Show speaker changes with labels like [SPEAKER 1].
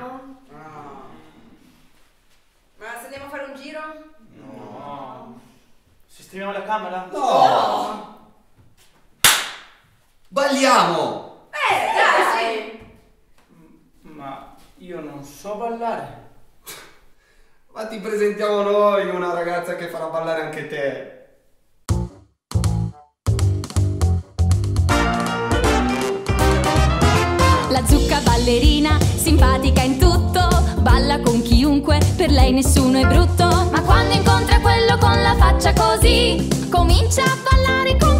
[SPEAKER 1] andiamo?
[SPEAKER 2] Ah.
[SPEAKER 1] Ma se andiamo a fare un giro?
[SPEAKER 2] No. Sistemiamo la camera?
[SPEAKER 3] No! Balliamo!
[SPEAKER 1] Dai!
[SPEAKER 2] Ma io non so ballare.
[SPEAKER 3] Ma ti presentiamo noi una ragazza che farà ballare anche te.
[SPEAKER 4] La zucca ballerina, simpatica in tutto, balla con chiunque, per lei nessuno è brutto. Ma quando incontra quello con la faccia così, comincia a ballare con